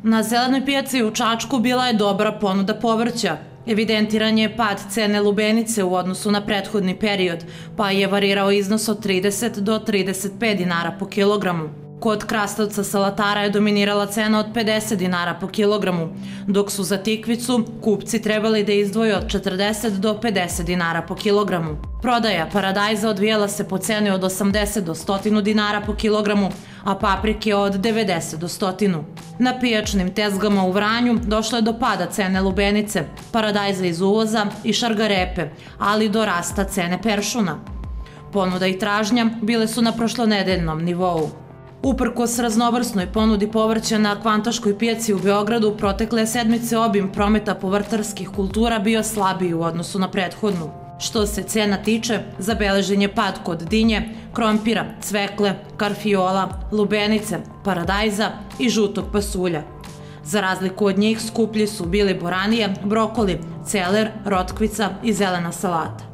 Na zelenoj pijaci u Čačku bila je dobra ponuda povrća. Evidentiran je pad cene lubenice u odnosu na prethodni period, pa je varirao iznos od 30 do 35 dinara po kilogramu. Kod krastavca salatara je dominirala cena od 50 dinara po kilogramu, dok su za tikvicu kupci trebali da izdvoje od 40 do 50 dinara po kilogramu. Prodaja paradajza odvijala se po ceni od 80 do 100 dinara po kilogramu, a paprike od 90 do 100. Na pijačnim tezgama u Vranju došlo je do pada cene lubenice, paradajza iz uvoza i šargarepe, ali do rasta cene peršuna. Ponuda i tražnja bile su na prošlonedeljnom nivou. Uprkos raznovrsnoj ponudi povrća na Kvantaškoj pijaci u Beogradu, protekle sedmice obim prometa povrtarskih kultura bio slabiji u odnosu na prethodnu. Što se cena tiče, zabeležen je pad kod dinje, krompira, cvekle, karfiola, lubenice, paradajza i žutog pasulja. Za razliku od njih skuplji su bili boranije, brokoli, celer, rotkvica i zelena salata.